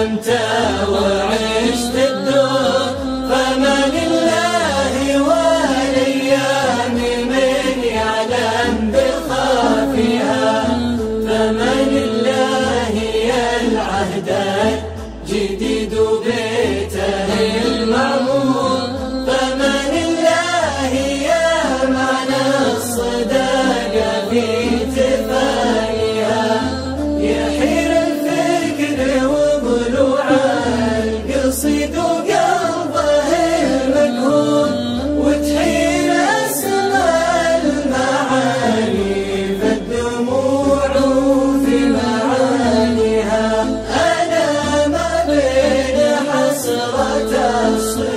علمت وعشت الدور، فما لله والأيام من يعلم بخافها، فما لله العهد الجديد بيته المعمور، فما لله يا معنى الصداقة في تفانيها، يحير الفكر وضلوع القصيد وقلبه المقهور، وتحير أسماء المعاني فالدموع في معانيها. أنا ما بين حسرة الصدق